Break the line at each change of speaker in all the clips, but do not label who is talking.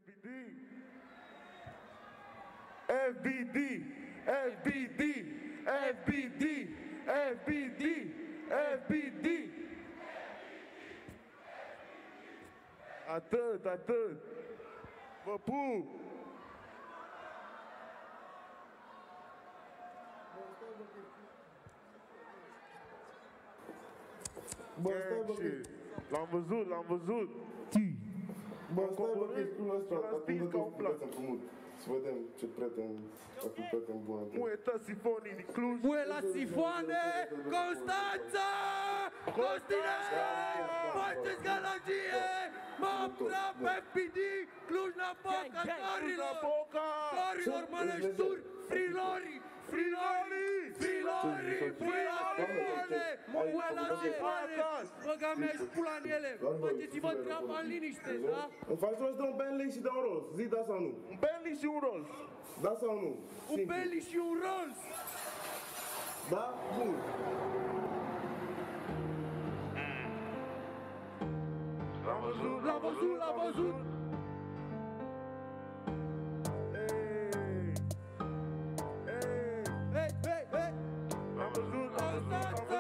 FBD, FBD, FBD, FBD, FBD. Atât, atât. Vă pup! L-am văzut, l-am văzut.
Bă, stai bă, că-i scul ăsta, atunci că îți împrumut. Să vedem ce prieten, dacă prieten bun.
Muetă sifonii din Cluj.
Mue la sifoane, Constanța, Costinescu, faceți galagie, Maptrap, FBD, Cluj-Napoca, Carilor, Carilor, Mănășturi, Frilori, Frilori, Frilori, Mue la sifoane, Mue la sifoane, băga mea și pula în ele, faceți-vă treaba în liniște, da?
Îmi faci rost de un Bentley și de un Rolls, zi da sau nu?
Un Bentley și un Rolls.
Da sau nu?
Un Bentley și un Rolls.
Da? Bun.
L-am văzut, l-am văzut, l-am văzut. L-am văzut, l-am văzut, l-am văzut.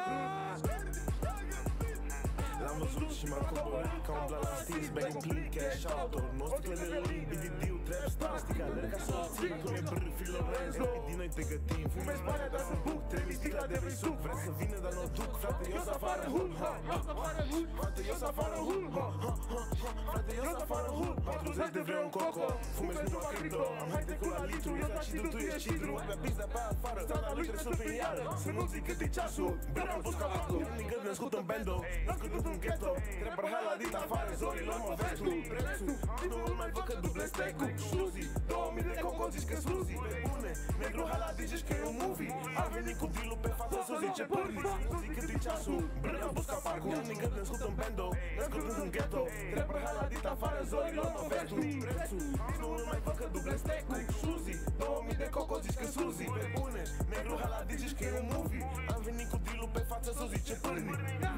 L-am văzut și m-am coborât ca un blan la stins, bang plin, cash out-uri. Nu o sticlă de limbi, BDD-ul, trap star, stic alerg ca să obțin. Pune brr, Filorenz, din noi te gătim. Fumezi bani, dar să buc, trebuie sticla de vrei suc. Vrei să vină, dar nu o duc, frate, eu să afară hul, ha, frate, eu să afară hul, ha, frate, eu să afară hul. 40 de vreo un coco, fumezi nu la cripto. Am haite-cu la litru, eu la cidru, tu ești cidru. Pe pis de pe afară, strada lui trebuie să fie iară. Să nu zic cât e ceasul, bine am pus capacul. Nigă născut în bando, născut în ghetto. Trepăr haladit afară, zorilor mă vezi tu. Prețul, nu îl mai văd că duble stack-ul. Șluzi, 2000 de coco, zici că sluzi. Pe bune, negru haladit, zici că e un movie. Am venit cu deal-ul pe față, să zice pârni. Nu zic cât e ceasul, bine am pus capacul. Nigă născut în bando, născut în ghetto. Trepăr haladit afară, zorilor mă vezi tu. Prețul, nu îl mai văd că duble stack-ul. Șluzi, 2000 de coco, zici că sluzi. Pe bune, negru haladit, zici că e un movie. Am venit cu deal-ul pe față, să zice pârni.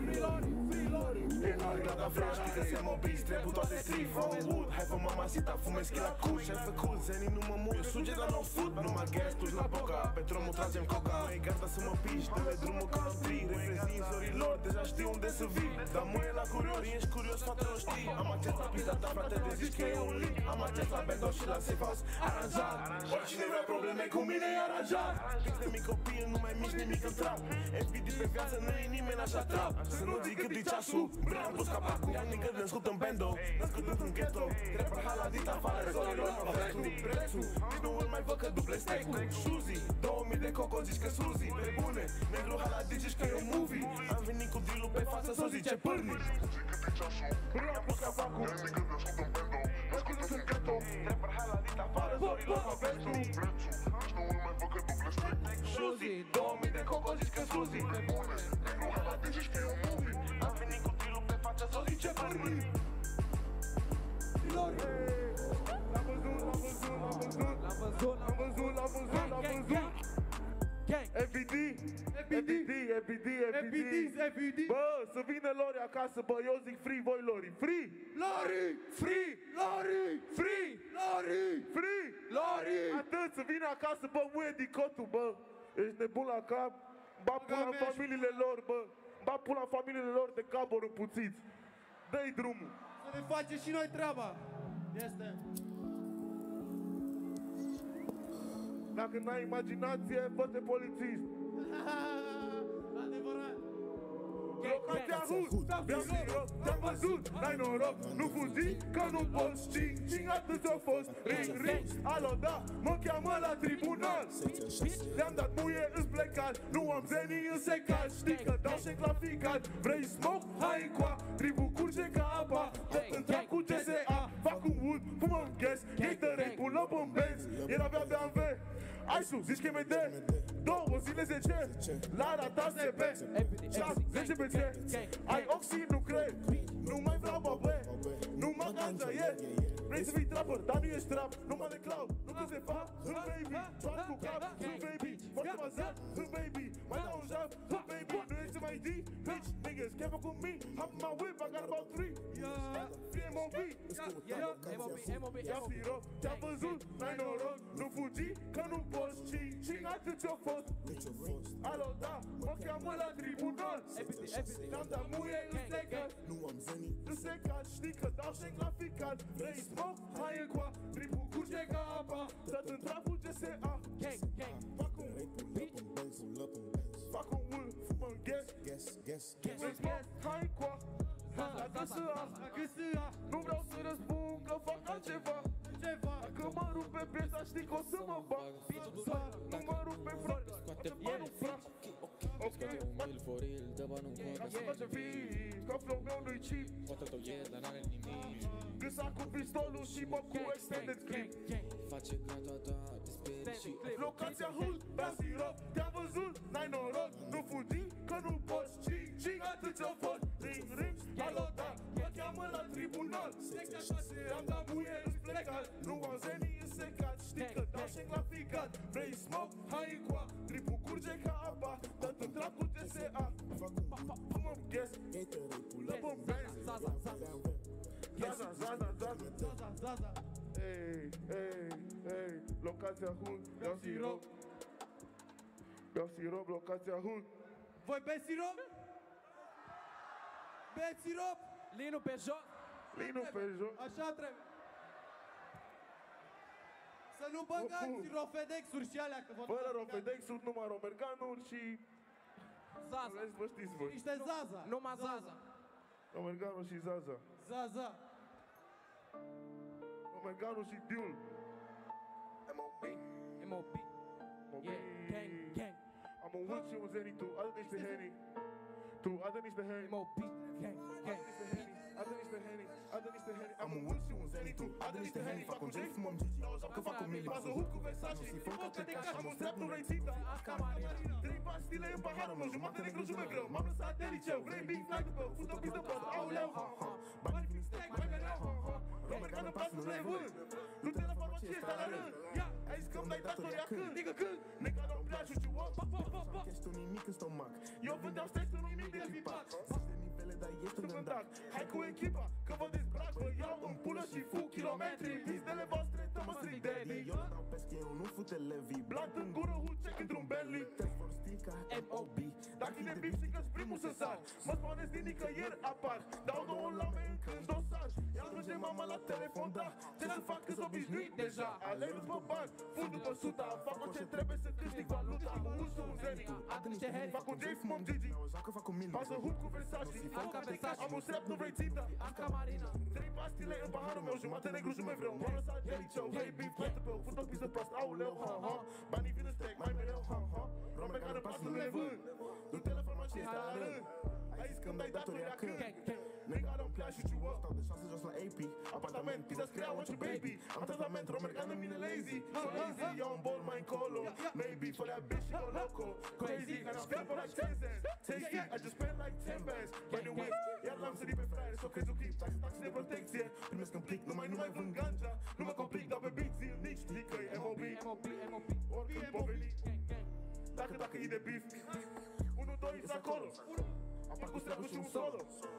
Gata vreau, știi că se mobil, trebuie toate street from wood. Hai fă mamacita, fumez la cool, și-ai făcut, zenii nu mă mut. Eu suge, dar nu fut, numai gas, tu-și la boca. Pe drumul tragem coca, nu e gata să mă piși. Dă-le drumul ca un tri, reprezint zorilor, deja știu unde să vii. Dar mâie la curiori, ești curios, fată, o știi. Am acces la pista ta, frate, de zici că e un link. Am acces la bando și la safe house, aranjat. Oricine vrea probleme cu mine e aranjat. Fix de mic copil, nu mai mici nimic în trap. FBD pe viață, nu e nimeni așa trap. Să nu zic cât e ceasul, bine am pus capacul. Ia nigă născut în bando, născut în ghetto. Trepăr haladit afară, zorilor mă vezi tu. Prețul, nici nu îl mai văd că duble stack-ul. Șluzi, 2000 de coco, zici că sluzi. Pe bune, negru haladit, zici că e un movie. Am venit cu deal-ul pe față, să zice pârni. Bine am pus capacul. Ia nigă născut în bando, născut în ghetto. Trepăr haladit afară, zorilor mă vezi tu. Prețul, nici nu îl mai văd că duble stack-ul. Șluzi, 2000 de coco, zici că sluzi. Pe bune, negru haladit, zici că e un movie. Am venit cu deal-ul pe față, să zice pârni.
L-am văzut, l-am văzut, l-am văzut. L-am văzut, l-am văzut, l-am văzut, l-am văzut. FBD, FBD, FBD, FBD. Bă, să vină Lori acasă, bă, eu zic free, voi Lori. Free! Lori! Free! Lori! Free! Lori! Free! Lori! Atât, să vină acasă, bă, muie dicotul, bă. Ești nebun la cap? Ba pula în familiile lor, bă. Ba pula în familiile lor de cabori împuțiți. Dă-i drumul.
Să ne facem și noi treaba. Este.
Dacă n-ai imaginație, fă-te polițist.
Adevărat.
Locația Hud, te-am văzut, n-ai noroc, nu fugi, că nu poți. Cing, atât ți-a fost. Ring, alo, da, mă cheamă la tribunal. Te-am dat muie, îți plecat, nu am zenii în secat. Știi că dau șec la ficat. Vrei smoke? Hai încoa, tribul curge ca apa. Tot întreab cu GSA, fac un wood, fumă un gas. Gatorade, pull up în Benz, era abia BMW. Ai sus, zici că e MD, 2 zile 10, la rata ZB, 10 pe ce? Ai oxid, nu cred, nu mai vreau babe, nu mă ganja, Vrei să fii trapper, dar nu ești trap. Numai de cloud, nu că se fac. Hâl baby, fac cu cap, hâl baby. Foarte bazat, hâl baby. Mai dau un jaf, hâl baby. Nu ești mai D, bitch niggas. Can't fuck with me, hop in my whip, I got about 3. Free MOB, ia firo, te-a văzut, n-ai noroc. Nu fugi, că nu poți, cing atât ce-o fost. Alo, da, mă cheamă la tribunal. N-am dat muie în secat. Nu secat, știi că dau șec la ficat. Vrei smoke? Hai încoa, tripul curge ca apa. Tot în trapul GSA. Fac un beat, fac un wood, fumă un gas. Vrei smoke? Hai încoa. La GSA, nu vreau să răspund că fac altceva. Dacă mă rup pe piesa, știi că o să mă bag. Nu mă rup pe front, o să mă rup front. Ok, ca să facem fit, că flow meu nu-i cheap. Gâsa cu pistolul și mă cu extended clip.
Face ca toată desperit și
Locația Hood, bea sirop, te-am văzut, n-ai noroc. Nu fugi, că nu poți, cing atât ce-o fost. Ring, alo, da, mă cheamă la tribunal. Secția 6, am dat muie, îți plecat. Nu am zenii în secat, știi că dau șec la ficat. Vrei smoke? Hai încoa, tripul curge ca apa. Tot în trap cu GSA. Fumă un gas, dă-mă un benz. Zaza. Ei, locația Hood, beau sirop, locația Hood.
Voi beți sirop? Beți sirop?
Linu pe joc.
Așa trebuie. Să nu băgați rofedex-uri și alea, că vă
Fără rofedex-uri, numai romerganuri și...
Zaza.
Vă știți voi.
niște Zaza.
Numai Zaza.
Romerganul și Zaza.
Zaza.
Romerganul și Diul.
M.O.B. Yeah, gang.
Am un wood și un zenit, tu adă niște Henny. Tu adă niște Henny.
M.O.B. gang.
Adă niște Henny. Am un wood și un zenit, tu adă niște Henny. Fac un J, fumăm Gigi, că fac un mili. Bază hook cu Versace, focă de caș. Am un strap, nu vrei ținta.
Asca Marina.
3 pastile în paharul meu, jumate negru, jume greu. M-am lăsat de liceu, vrei beef, n-ai după. Fut o pistă prost, auleu, banii vin stack, mai mereu, Romergan în pas, nu le vând. Nu te la farmacie, stai la rând. Ai zis că-mi dai datoria când? Nigga când? Nigga nu-mi place, știu what?
Ești un nimic în stomac.
Eu vândeam stres în nimic de vipat.
Zici de nivele, dar ești un gândac.
Hai cu echipa, că vă dezbrac. Vă iau în pulă și fug kilometri. Pizdele voastre, tămă strict daddy.
Eu dau pesche, eu nu fute levi.
Blat în gură, hood check într-un Bentley.
Test for stica, M.O.B.
Dacă e de bif, zică-ți primul să sar. Mă spuneți din nicăieri apar. Dau 2 lame în dosaj. Ia duce mama la telefon, da. Ce să fac că-s obișnuit deja? Aleg după bani, fund după suta. Fac orice trebuie să câștig valuta. Am un ursul, un zenit.
Adă niște Henny.
Fac un J, fumăm Gigi.
Că fac un mili.
Bază hood cu Versace. Am un strap, nu vrei ținta.
Asca Marina.
3 pastile în paharul meu, jumate negru, jume vreau. M-am lăsat de liceu, vrei beef, plătă pe-o. Fut o pistă prost, auleu, Banii vin în stack, mai mereu, Romergan în pas, nu le vând. Du-te la farmacie, stai la rând. Ai zis că-mi dai datoria când? Nigga don't play, shoot you up.
Stau de 6 jos la AP.
Apartament, pizza screa, want you baby. Am tratament, Romergan în mine lazy. So lazy, eu un bol mai încolo. Maybe for that bitch, she go loco. Crazy, and I'm scrap for like 10 cents. Tasty, I just spent like 10 bands. Brand new whip, iar l-am sărit pe fraier. So crezi ok, tax de protecție. Primesc în plic, nu mai vând ganja. Nu mă complic, dau pe big zilnic. Știi că e M.O.B. Oricând pot veni. Dacă e de beef. 1, 2, acolo. Apar cu strapul și un solo.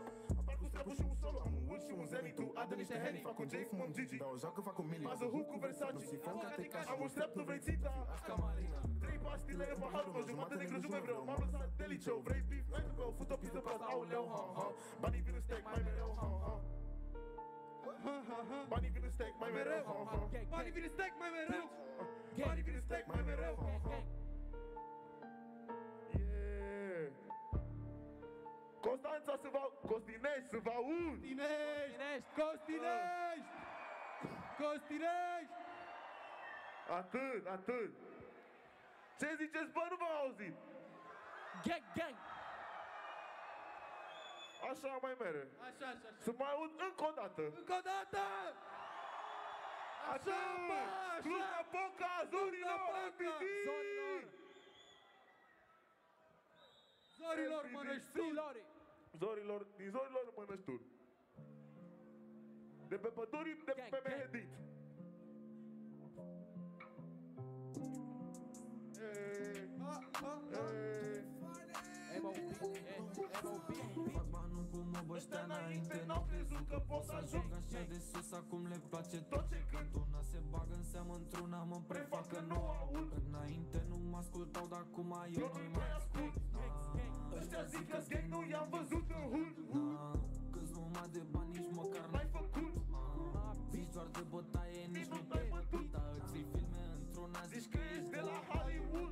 Am un wood și un zenit, tu adă niște Henny. Fac un J, fumăm Gigi.
Dau o joacă, fac un mili.
Bază hook cu Versace. Am un strap, nu vrei ținta. 3 pastile în paharul meu, jumate negru, jume vreau. M-am lăsat de liceu, vrei beef, n-ai după. Fut o pistă prost, auleu, Banii vin în stack, mai mereu, Banii vin în stack, mai mereu,
Banii vin în stack mai mereu.
Banii vin în stack, mai mereu. Constanța să vă... Costinești să vă aud!
Costinești!
Atât! Ce ziceți, bă, nu v-am auzit?
Gang!
Așa mai mere.
Așa.
Să mai aud încă o dată.
Încă o dată! Așa, bă, așa!
Cluja Poca, zorilor, MPD!
Zorilor, Mănășturi!
Zorilor, din Zorilor, Mănășturi. De pe păduri, de
Gang,
pe
gang.
Mehedit.
MOB.
Fac banul cum mă băștea înainte, n-au crezut că pot să ajung așa de sus. Acum le place tot ce cânt. Una se bagă în seamă într-una, mă prefac că nu aud. Înainte nu mă ascultau, dar acum eu nu-i mai ascult.
Ăștia zic că-s gang, nu i-am văzut în hult.
Câți numai de bani nici măcar
N-ai făcut,
zici doar de bătaie, nici nu
te-ai bătut.
dar îți iei filme într-una,
zici că ești de la Hollywood.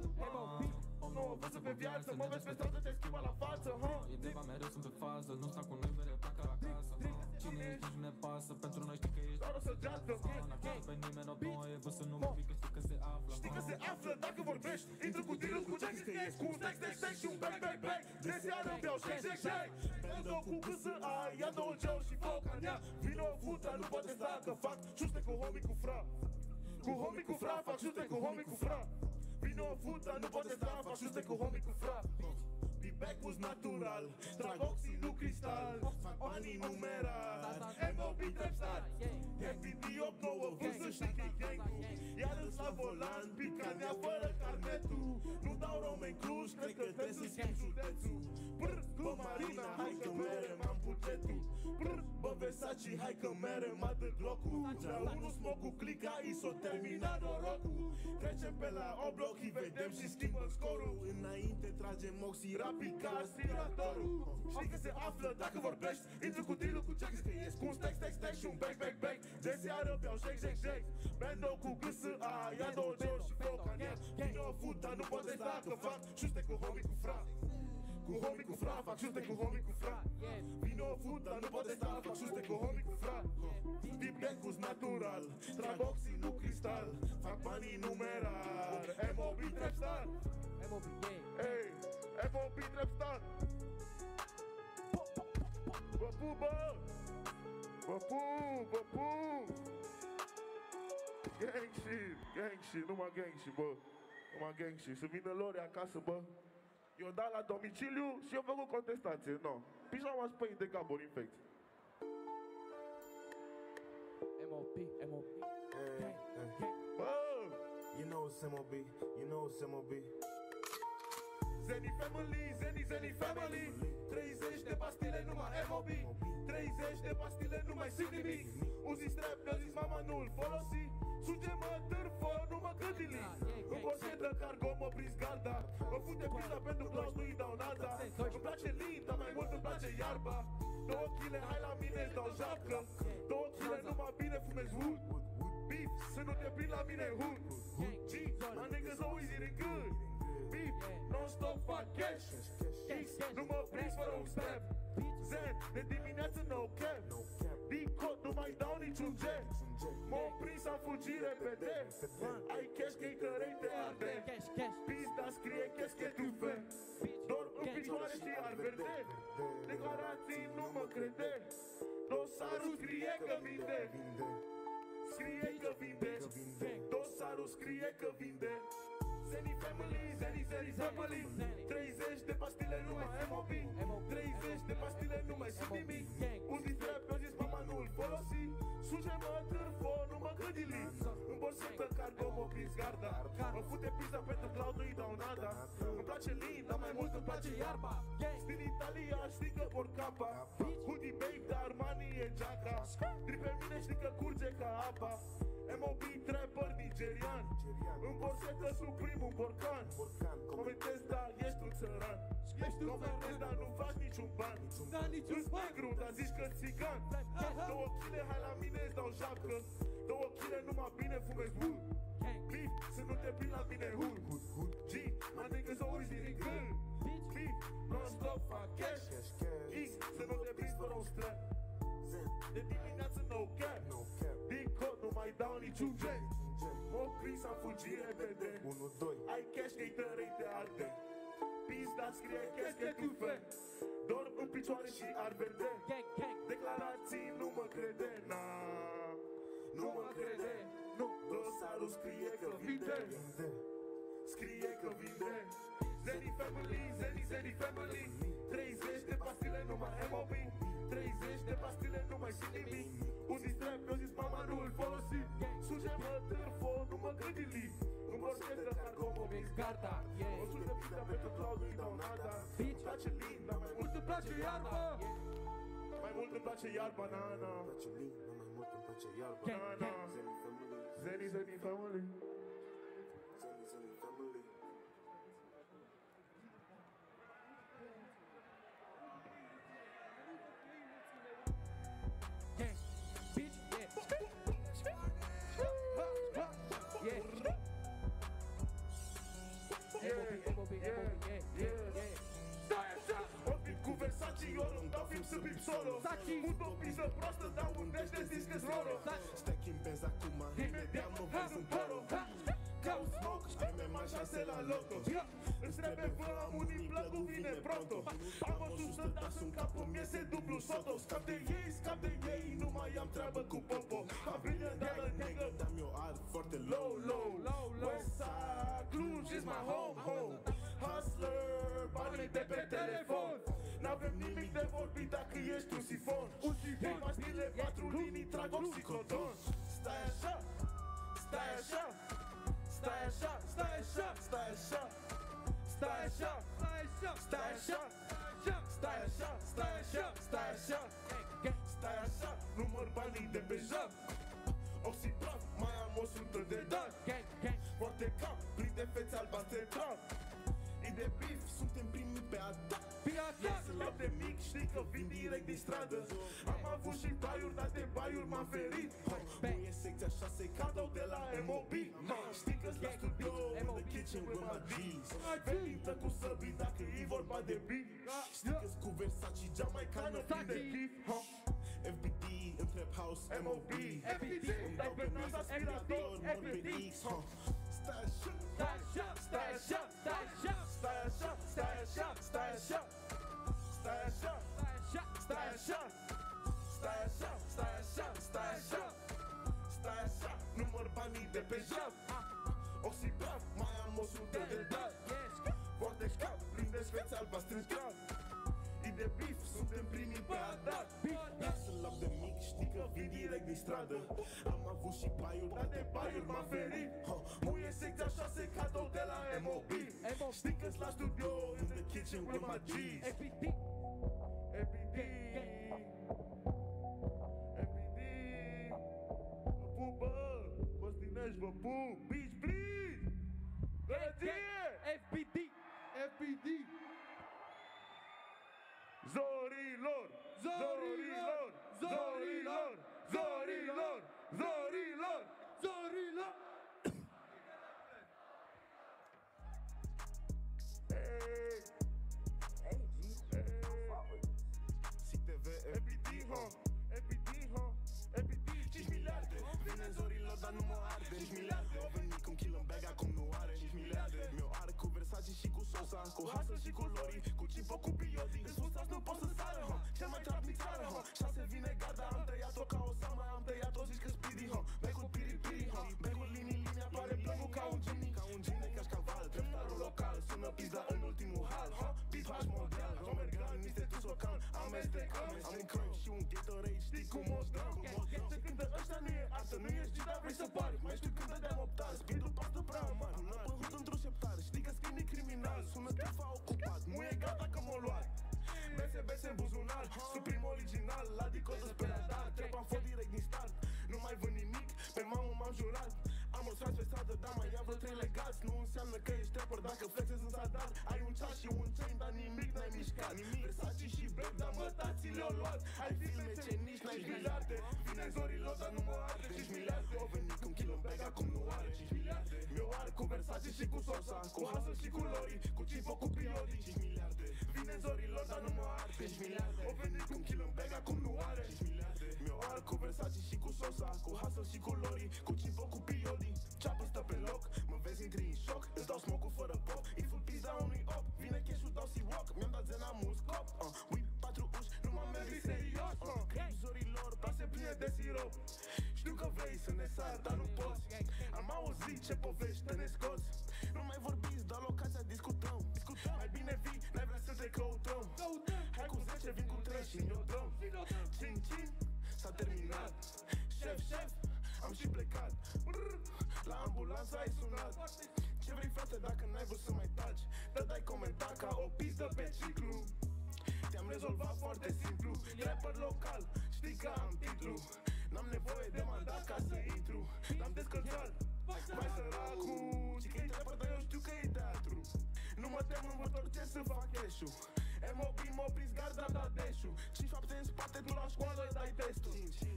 Nu o văd pe viață, mă vezi pe stradă, te schimba la față, ha?
Ideva mereu sunt pe fază, nu sta cu noi, mere pleacă la casă. Cine ești, nici nu ne pasă, pentru noi știi că ești
Doar o să geată,
n-acasă pe nimeni, o e văzut nu mă pică, știi că se află.
știi că se află dacă vorbești. Intră cu tirul, cu Jack, că ești cu un text și un back. De seară beau shake. Ando cu gâsă, ia două gel și foc în ea. Vino o futa, nu poate sta că fac șuste cu homie cu fra. Cu homie cu fra, fac șuste cu homie cu fra. Vino o futa, nu poate sta, fac șuste cu homie cu fra. Be-back-ul natural, trag oxii, nu cristal. Fac banii numerar, MOB Trapstar. FPT 8-9, vârstă știi că-i gang-ul. Iar îți la volan, picanea fără carnetul. Nu dau Roman Cluj, cred că trebuie să schimb județul. Brr, bă Marina, hai că mere m-am bugetul. Brr, bă Versace, hai că mere m-a dă glocul. La unul smoc cu clica, i s-o terminat norocul. Trecem pe la obloc, îi vedem și schimbăm scorul. Înainte tragem oxii rapid ca aspiratorul. Știi că se află dacă vorbești. Intră cu deal-ul cu Jack, că ești cu un stack și un back. De seară beau shake. Bando cu gâsă, ia două gel și foc în ea. Vino o futa, nu poate sta că fac șuste cu homie cu fra. Cu homie cu fra, fac șuste cu homie cu fra. Vino o futa, nu poate sta, fac șuste cu homie cu fra. Be-back-ul natural, trag oxii, nu cristal. Fac banii numerar, MOB Trapstar.
MOB gang.
Hey, MOB Trapstar. Vă pup, bă! Vă pup! Gang shit, numai gang shit, bă. Numai gang shit. Să vină Lori acasă, bă. Eu dat la domiciliu și eu făcut contestație, no. Pișa m-a spăit de Gabor Infect.
MOB.
Bă!
You know it's MOB.
Zeni family 30 de pastile numai MOB 30 de pastile nu mai simt nimic Uzi strap, mi-a zis mama nu-l folosi Suge-mă târfă, nu mă gândili În borsetă cargo mă prins garda Mă fute pizza pentru Claus, nu-i dau nada Îmi place lin, dar mai mult îmi place iarba 2 kg, hai la mine, îți dau japcă 2 kg, numai bine fumez wood Beef, să nu te prind la mine hood G, my niggas always eating good Beef, non-stop, fac cash X, nu mă prins fără un strap Zen, de dimineață no cap D-code, nu mai dau niciun jet M-am prins, am fugit repede Ai cash, că-i cărei te arde Pizda scrie cash, că tu fe Dor în picioare și ar verde Declarații nu mă crede Dosarul scrie că vinde Scrie că vinde Dosarul scrie că vinde Zeni family 30 de pastile numai MOB 30 de pastile numai sunt nimic Uzi trap, mi-a zis mama nu-l folosi Suge-mă târfo, nu mă gândili În borsetă cargo mă prins garda Mă fute pizza pentru Cloud, nu-i dau nada Îmi place lin, dar mai mult îmi place iarba Stil Italia, știi că por capa Hoodie babe, dar Armani e geaca Drip pe mine, știi că curge ca apa MOB trapper nigerian În borsetă suprim un borcan Comentez, dar ești un țăran Comentez, dar nu faci niciun ban Îți negru, dar zici că-s țigan 2 kg, hai la mine, îți dau japcă 2 kg, numai bine fumez wood Beef, să nu te prind la mine hood G, my niggas always eating good Beef, non-stop, fac cash X, să nu te prind fără un strap De dimineață no cap D-code, nu mai dau niciun jet M-am prins, am fugit repede 1-2 Ai cash, că-i tărei te arde Pizda scrie cash, că tu fe Dorm în picioare și ar verde Declarații nu mă crede, nu mă crede Dosarul scrie că vinde
scrie că vinde.
Zeni Family, Zeni Family. 30 de pastile numai MOB. 30 de pastile numai și nimic. Un distrap, mi-a zis mama nu-l folosi. Suge-mă târfo, nu mă gândili. În orchestră cargomo mix gata. O sută pista pentru cloud, nu-i dau nada. Îmi place lin, dar mai mult îmi place iarba. Mai mult îmi place iarba, na-na.
Place lin, dar mai mult îmi place iarba.
Na-na.
Zeni Family.
Zeni Family.
Zeni Family.
Gang, bitch, yeah. MOB, yeah.
Stai așa, ori bip cu Versace, ori îmi dau film să bip solo. Un topiză proastă, dau un dash de zis că-s roro.
Stack în benz acum, imediat mă vezi în toro.
Caut smoke, scrime mai șanse la loto. Îți trebuie vă, am un implăcu, vine pronto. Am văzut să das în cap, îmi iese dublu soto. Scap de ei, nu mai am treabă cu popo. Am brilliant dollar nigga,
dar mi-o ard foarte low.
Westside, Cluj is my home. Hustler, banii de pe telefon. N-avem nimic de vorbit dacă ești un sifon. Ei pastile, 4 linii, trag oxicodon. Stai așa, stai așa. Stai așa, stai așa, stai așa. Stai așa, stai așa. Stai așa, stai așa, stai așa. Stai așa, număr banii de pe joc. Oxipraf, mai am 100 de dani. Foarte cap, plin de fețe albastre trap. Idei de bif, suntem primii pe atac. Sunt la de mic, știi că vin direct din stradă. Am avut și baiuri, dar de baiuri m-am ferit. Muie secția 6, cadou de la MOB. Știi că-s la studio, in the kitchen with my G's. Venintă cu săbii dacă e vorba de beat. Știi că-s cu Versace, Jamaicană, plin de chif. FBD, în trap house, MOB. Îmi dau pe nas aspirator, mor pe X. Stai așa, stai așa, stai așa, stai așa, stai așa, stai așa, stai așa, stai așa, stai așa, stai așa, stai așa, stai așa, stai așa, număr banii de pe joc. Oxipraf, mai am 100 de dani. Foarte cap, plin de fețe albastre în scrap. De bif, suntem primii pe atac. Sunt lap de mic, știi că vin direct din stradă. Am avut și baiuri, dar de baiuri m-am ferit. Muie secția 6, cadou de la MOB. Știi că-s la studio, in the kitchen with my G's. FBD, vă pup, bă, Costinești, vă pup. Bitch, please, gălăție. FBD. Zorilor, zorilor, zorilor, zorilor, zorilor, zorilor.
CTV, FBD, FBD, 5 miliarde. Vine zorilor, dar nu mă arde. 5 miliarde, au venit cu un kill în bag, acum nu are 5 miliarde. Mi-o are cu Versace și cu Sosa, cu Hustle și cu Lori, cu Cipo, cu Biodi. Îți fustați, nu pot să sară, cel mai trap din țară, 6 vine garda, am tăiat-o ca o sama, am tăiat-o, zici că Speedy, Becul piri, becul linii, apare plămul ca un genie, ca șcaval, treptarul local, sună pizda în ultimul hal, beat hash mondial, Romergan, niște tus local, amestecăm, am un crunch și un Gatorade, știi cum o dăm, se cântă ăștia, nu e artă, nu ești dar vrei să pari, mai știu când dădeam optar, speed-ul pastă prea mare, nu am păhut într-o șeptare, știi că scrimii criminal, sună tefa ocupat, nu e gata că m-o luat. BSBS în buzunar, suprim original, la dicodă spre radar, trep-am fost direct din start, nu mai vând nimic, pe mamă m-am jurat. Am o pe stradă, dar mai am vreo 3 legați. Nu înseamnă că ești rapper dacă flexezi în zadar. Ai un ceas și un chain, dar nimic n-ai mișcat. Versace și Black, dar mătații le-au luat. Ai filme ce nici n-ai miliarde. Vine zorilor, dar nu mă arde 5 miliarde, au venit cu un kilo în bag, acum nu are 5 miliarde. Mi-o are cu Versace și cu Sosa, cu Hustle și cu Lori, cu Cipo, cu Biodi 5 miliarde. Vine zorilor, dar nu mă arde 5 miliarde, au venit cu un kilo în bag, acum nu are 5 miliarde. Mi-o are cu Versace și cu Sosa, cu Hustle și cu Lori, cu Cipo, cu Biodi. Ceapă stă pe loc, mă vezi intri în șoc. Îți dau smoke-ul fără pop, îi fut pizda unui op. Vine cash-ul, dau C-walk, mi-am dat zen, am un scop. Whip 4 uși, nu m-am mers serios. Crip zorilor, plase pline de sirop. Știu că vrei să ne sar, dar nu poți. Am auzit ce povești te ne scoți. Nu mai vorbi ce vin cu trei și ne-o dăm. Cin, s-a terminat. Șef, am și plecat. La ambulanță ai sunat. Ce vrei frate dacă n-ai vrut să mai taci? Te dai comentat ca o pistă pe ciclu. Te-am rezolvat foarte simplu. Rapper local, știi că am titlu. N-am nevoie de mandat ca să intru. L-am descălțat, vai săracu. Și că-i rapper, dar eu știu că e teatru. Nu mă tem, nu mă torcesc să fac cash-ul. M.O.B. m-o prins garda, da deșu. 5-7 în spate, tu la școală dai testul.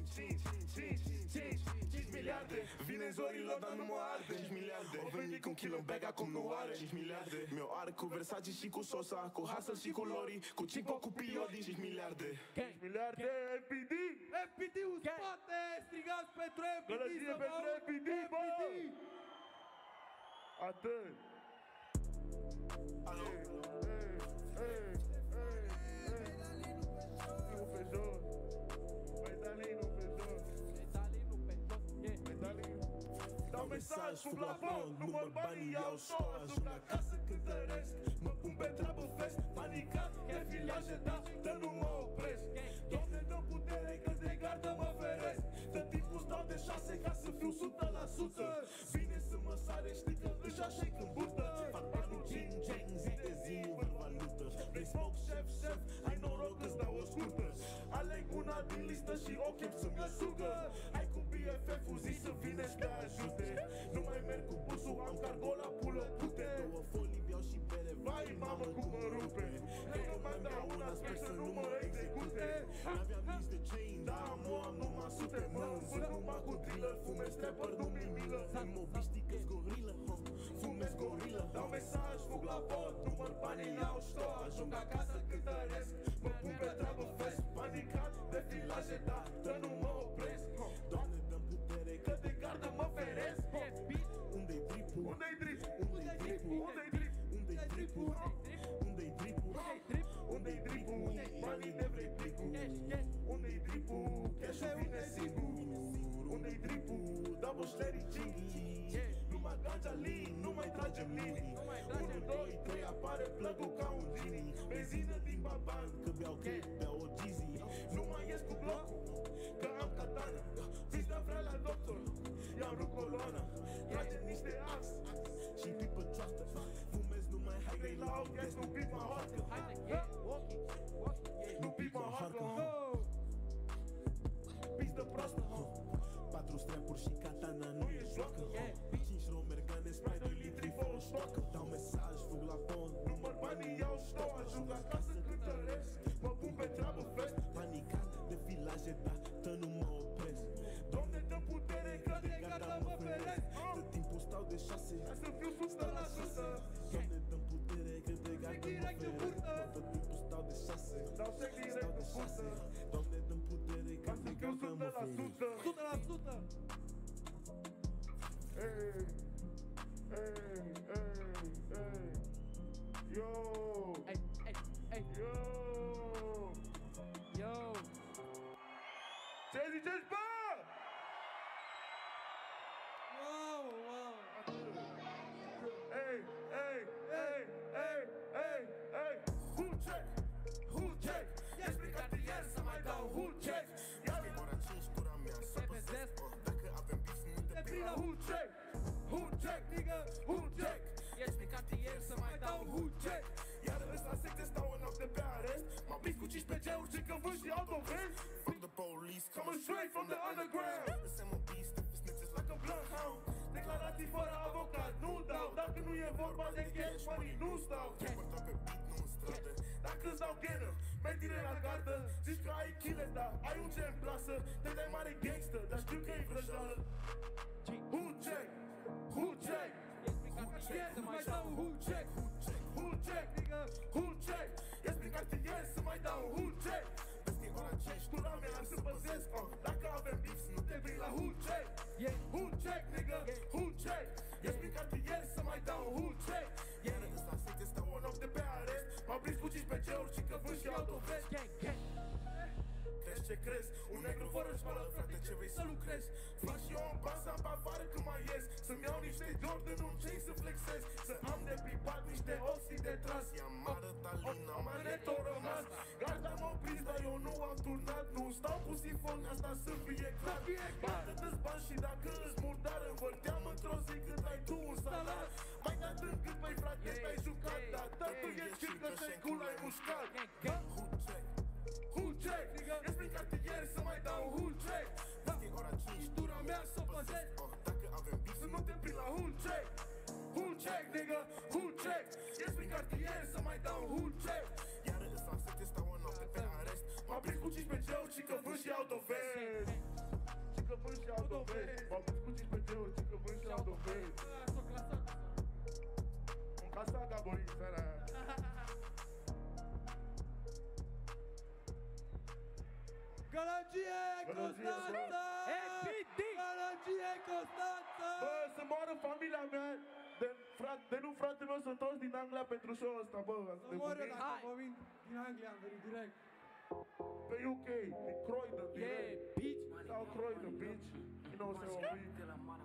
5 miliarde. Vine zorilor, dar nu mă arde. 5 miliarde. O venit cu un kill în bag, acum nu are 5 miliarde. Mi-o are cu Versace și cu Sosa, cu Hustle și cu Lori, cu Cipo, cu Piodi. 5 miliarde.
5 miliarde, FPD!
FPD-ul spate, strigați pentru FPD.
Gălăgie pentru FPD, bă! Atât!
Alo?
Dau mesaj, fug la fond, număr banii, iau show. Ajung acasă, cântăresc, mă pun pe treabă fest. Panicat, chiar filaje, da, că nu mă opresc. Doamne, dă putere, că de gardă mă feresc. Tot timpul stau de 6 ca să fiu 100%. Vine să mă sare, știi că își așec în burtă. Fac banul cing, zi de zi, în valută. Vrei smoke, șef, ai noroc că-ți dau o scurtă. Aleg una din listă și o chem să-mi sugă. Hai cu BFF-ul, zi să vine să te ajute. Nu mai merg cu busul, am cargo la pulă pute. Două folii beau și bere, vai mamă cum mă rupe. Că eu mai dau una, sper să nu mă execute. N-aveam nici de chain, da, am numai sute. Mă învânt numai cu thriller, fumez trapper, nu-mi milă. Imoviștii că-s gorilă, fumez gorilă. Dau mesaj, fug la vot, număr banii, iau șto. Ajung acasă, cântăresc, mă pun pe treabă fest. Panicat, de filaje, da, că nu mă opresc. Doamne, dă-mi putere, că de gardă mă feresc. Unde-i dripul? Unde-i dripul? Unde-i dripul? Unde-i dripul? Unde-i dripul? Unde-i dripul? Banii de vrei plicul? Unde-i dripul? Cash-ul vine singur. Unde-i dripul? Double sherry chingy. Numai ganja lean, nu mai tragem linii. 1, 2, 3, apare plăgul ca un genie. Benzină din baban, că beau cake, beau o Gizzy. Nu mai ies cu blocul, că am katana. Pista vrea la doctor, i-am rupt coloana. Tragem niște ax și pipă cioastă. Fumez numai high grade la outcast, nu pip mă hoarcă. Nu pip mă hoarcă. Pistă proastă, 4 strapuri și katana nu e joacă. 5 romergane, spray 2 litri, fă o ștoacă. Dau mesaj, fug la fond, număr banii, iau ștou. Ajung acasă, cântăresc, mă pun pe treabă fest. Panicat, de filaje, da, că nu mă opresc. Doamne, dă putere, că de gata mă feresc. Tot timpul stau de 6, ca să fiu 100%. Doamne, dă putere, că de gata mă feresc. Tot timpul stau de 6, stau direct de 6. Doamne, dă putere, că de gata mă feresc.
100%.
Hey, yo,
Yo.
Ce ziceți, bă?
Wow.
Hey, who check? Explicat ieri să mai dau who check. Iar e ora 5, cura mea să păzesc. Dacă avem bif, nu te prind la who check, nigga, who check. Explicat ieri să mai dau who check. Iar ăsta secte stau în noapte pe arest. M-am prins cu 15 euri, zic că vând și autovezi. Fuck the police, coming straight from the underground. Lăsăm un beast, snitches like a bloodhound. Declarații fără avocat, nu dau. Dacă nu e vorba de cash money, nu stau. Mă pe beat, nu în stradă. Dacă îți dau ghenă, merg direct la gardă. Zici că ai chile, dar ai un gen plasă. Te dai mare gangster, dar știu că e vrăjeală. Who check? Who check? Să mai dau who check? Who check, nigga? Who check? Explicat ieri să mai dau who check? Vezi că e ora 5, tura mea am să păzesc. Dacă avem beef, nu te prind la who check? Who check, nigga? Who check? Explicat ieri să mai dau who check? Iar ăsta secte stau o noapte pe arest. M-am prins cu 15 euri și că vând și autovezi. Crezi ce crezi? Un negru fără școală, frate, ce vrei să lucrezi? Fac și eu un pas pe afară când mai ies. Să-mi iau niște Jordan, un chain să flexez. Să am de pipat niște oxii de tras. I-am arătat lina, am aneto rămas. Garda mă
stau cu sifon, asta să fie clar. Bate-ți bani și dacă îți murdar, învârteam într-o zi cât ai tu un salar. Mai de adânc cât băi frate te-ai jucat, dar tu ești cât că te-n cul ai mușcat. Who check? Explic cartier să mai dau un who check. E ora 5, dura mea să o păzesc. Dacă avem bif să nu te prind la who check. Who check, nigga, who check? Explic cartier să mai dau un who check. Iar îți lansete stau o noapte pe arest. M-am prins cu 15 euro, ci că vând și autovest. Ci că vând și autovest. M-am prins cu 15 euro, ci că vând și autovest. Un casa Gaborin, seara aia.
Gălăgie Constanța! Gălăgie Constanța!
Bă, să moară familia mea. De nu fratele meu sunt toți din Anglia pentru show-ul ăsta, bă.
Să mor eu dacă mă vin din Anglia, am venit direct.
Pe UK, din Croydon, direct.
bitch.
Sau Croydon, bitch. You know what I'm saying?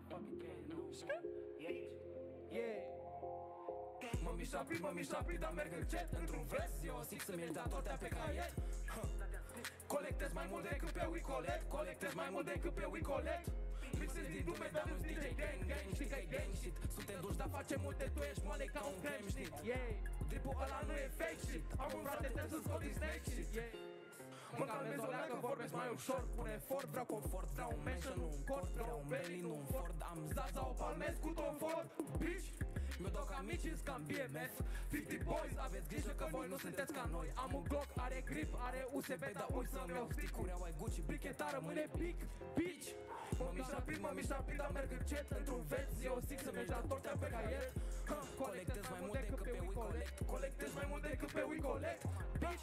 Mă mișc rapid, dar merg încet într-un vers. Eu o zic să-mi ieși de toate pe caiet. Colectez mai mult decât pe WeCollect. Colectez mai mult decât pe WeCollect. Mixez din lume, dar nu-s DJ gang, gang. Știi că-i gang shit. Suntem duși, dar facem multe. Tu ești moale ca un creme shit. Dripul ăla nu e fake shit. Am un frate, trebuie să scot din snake shit. Mă calmez o leacă, vorbesc mai ușor. Pun efort, vreau confort. Vreau un mansion, nu un cort. Vreau un Bentley, nu un Ford. Am zaza, o palmez cu Tom Ford. Bitch! Mi-o dau ca mici, îți cam BMF 50 boys, aveți grijă că voi nu sunteți ca noi. Am un Glock, are grip, are USB, dar uit să-mi iau stick-uri. Au ai Gucci, brichetară, mâine pic, bitch. Mă mișc rapid, dar merg încet într-un veț. Eu o zic să mergi la tortea pe caiet. Colectez mai mult decât pe WeCollect. Colectez mai mult decât pe WeCollect, bitch.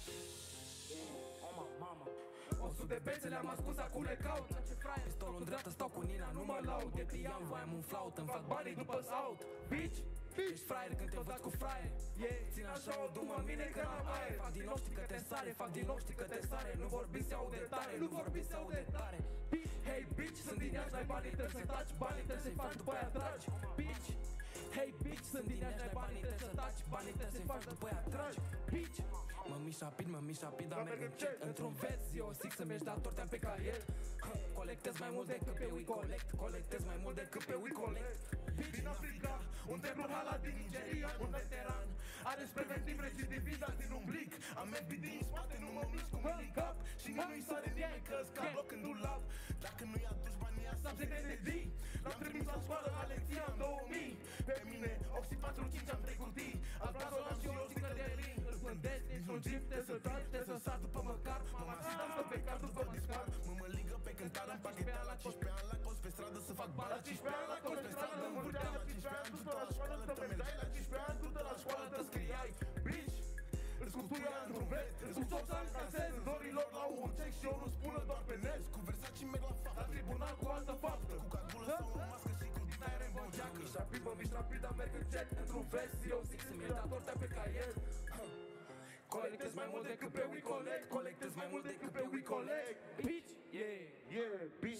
Mama 100 de bețe le-am ascuns, acum le caut. Pistolul în dreaptă, stau cu Nina, nu mă laud. De pian, voiam un flaut, îmi fac banii după saut. Bitch, ești fraier când te văd cu fraier. Țin așa o dumă în mine că n-am aer. Fac din nou știi că te sare, fac din nou știi că te sare. Nu vorbi se aude tare, nu vorbi se aude tare. Hey bitch, sunt din Iași, n-ai banii, trebuie să taci. Banii trebuie să-i faci, după aia tragi. Bitch, hey bitch, sunt din Iași, n-ai banii, trebuie să taci. Banii trebuie să-i faci, după aia tragi. Bitch, mă mișc rapid, dar merg încet într-un veț. Eu o zic să mergi la tortea pe caiet. Colectez mai mult decât pe WeCollect. Colectez mai mult decât pe WeCollect.
Din Africa, un templu halal din Nigeria, un veteran. Ales preventiv recidivist din umblic. Am MBD în spate, nu mă mișc cu handicap. Și nu-i sare nimeni că-ți ca bloc în dulap. Dacă nu-i aduci banii asta, am secrete D. L-am trimis la școală, Alexia în 2000. Pe mine, Oxy 4-5 am 3 cutii. Al brazolam și o stică de ring. Îl pândesc, dintr-un jeep, te să tragi, te să sar după măcar. Mama zi-am stă pe card după discar. Mă ligă pe cântar, îmi pachetea la 15 ani. La colț pe stradă să fac bani. La 15 ani, la colț pe stradă, îmi vârtea la 15 ani. Du-te la școală, te mergeai. La 15 ani, du-te la școală, te scriai. Bitch! Îți sculptuia într-un vet, îți cu să încasez dorilor la un check și eu nu spună doar pe net. Cu Versace merg la faptă, la tribunal cu altă faptă. Cu calculă sau o mască și cu din aer în bongeacă. Mă mișc rapid, dar merg încet într-un vers. Eu zic să-mi iei la tortea pe caiet. Colectez mai mult decât pe WeCollect. Colectez mai mult decât pe WeCollect. Bitch, bitch.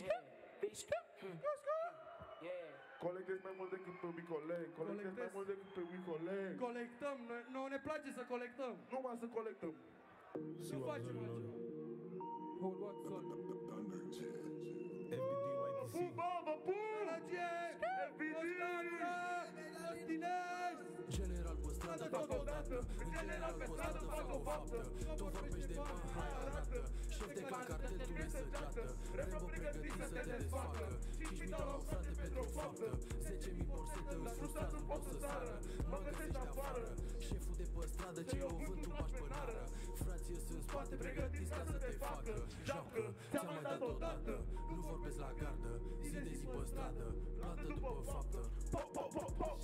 Colectez mai mult decât pe WeCollect. Colectez mai mult decât pe WeCollect.
Colectăm, nouă ne place să colectăm.
Numai să colectăm.
Nu facem altceva. Hold what, son? Gălăgie!
General pe stradă, totodată. General pe stradă, fac o faptă. Tu vorbești de bani, hai arată. Șef de clan, cartel, tu ne săgeată. Repă pregătit să te desfacă. 5.000 dau la un frate pentru o faptă. 10.000 borsetă, îți frustrați, nu pot să sară. Mă găsești afară. Șeful de pe stradă, ce eu vând, tu bași pe nară. Frații eu sunt în spate, pregătiți ca să te facă. Japcă, ți-am mai dat odată. Nu vorbesc la gardă, zi de zi pe stradă. Plată după faptă.
Pop, pop, pop, pop.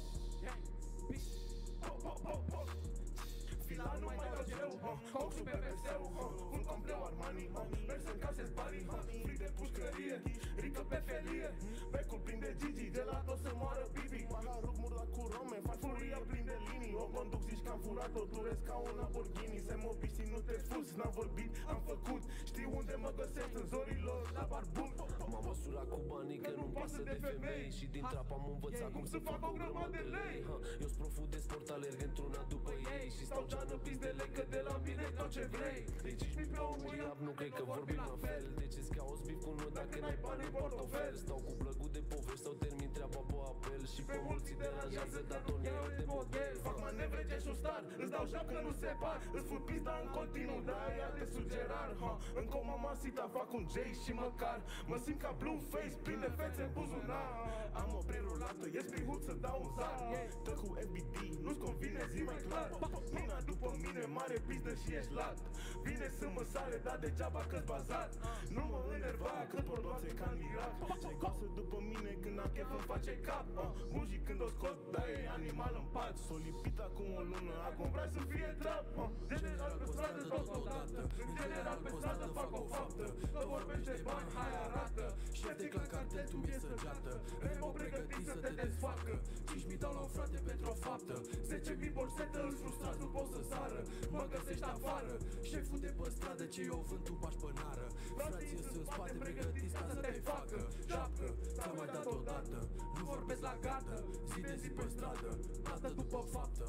Fila nu mai dau eu, coxul pe veseu, un compleu Armani, merg să-mi casez banii, frig de pușcărie, rică pe felie, becul plin de Gigi, de la tot să moară Bibi. Maharuc murla cu rome, fac furia plin de linii, o conduc zici
am furat-o, duresc ca un Lamborghini. Se mă piși, nu te sfuzi, n-am vorbit, am făcut. Știi unde mă găsesc, în zorilor, la barbun.
M-am măsurat cu banii că nu-mi pasă de femei. Și din trap am învățat cum să fac o grămadă de lei. Eu-s proful de sport, alerg într-una după ei. Și stau geană pizdele că de la mine tot ce vrei. Deci mi plouă în iap, nu cred că vorbim la fel. De ce-ți cauți bif cu noi dacă n-ai bani în portofel? Stau cu plăcut de povești sau termin treaba pe apel. Și pe mulți îi deranjează datonierul de model.
Fac manevre de șustar, îți dau joc că nu separ. Îți fut pista în continuu, de-aia te sugerar. În coma masita fac un J și măcar mă simt ca Blueface, plin de fețe în buzunar. Am o prerulată, ies prin hut să dau un zar. Tă cu FBD, nu-ți convine, zi mai clar. Mina după mine, mare pizdă și ești lat. Vine să mă sare, dar degeaba că-s bazat. Nu mă enerva când pornoțe ca în Irak. Ce goasă după mine când am chef îmi face cap. Muzic când o scot, dar e animal în pat. S-o lipit acum o lună, acum vrea să fie trap. General pe stradă totodată, în general pe stradă fac o faptă. Că vorbește bani, hai arată.
Șef de clan cartel, tu mi-e săgeată. Remo pregătit să te desfacă. 5.000 dau la o frate pentru o faptă. 10.000 borsetă, îți frustrați, nu pot să sară. Mă găsești afară. Șeful de pe stradă, ce eu vând, tu pași pe nară. Frații îți în spate, pregătiți ca să te facă. Șapcă, ți-am mai dat odată. Nu vorbesc la gardă, zi de zi pe stradă. Plată după faptă.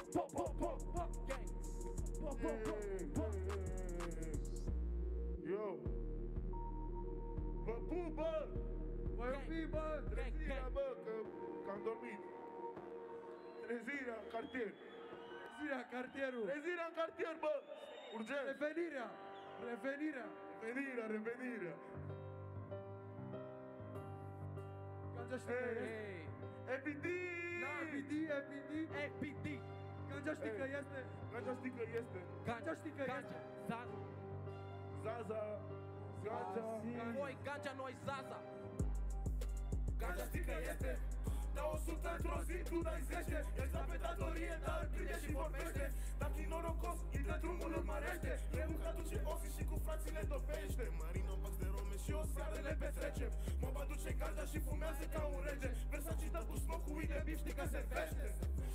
Yo! Vă pup, bă! Vă iubim, bă! Trezirea, bă, că am dormit. Trezirea în cartier.
Trezirea, cartierul.
Trezirea în cartier, bă! Urgent!
Revenirea. Revenirea.
Revenirea.
Ganja știi că este?
EPD!
EPD. Ganja știi că este?
Ganja știi că este.
Ganja știi că este?
Zaza.
Voi ganja, noi Zaza.
Ganja știi că este. Dau 100 într-o zi, tu dai 10. Ești la pe datorie, dar prinde și vorbește. Dacă e norocos, intră drumul urmărește. Greu că aduce oxi și cu frații le topește. Marina în pax de rome și o seară le petrecem. Mă aduce ganja și fumează ca un rege. Versace dă cu smoke cu de bif, știi că se vește.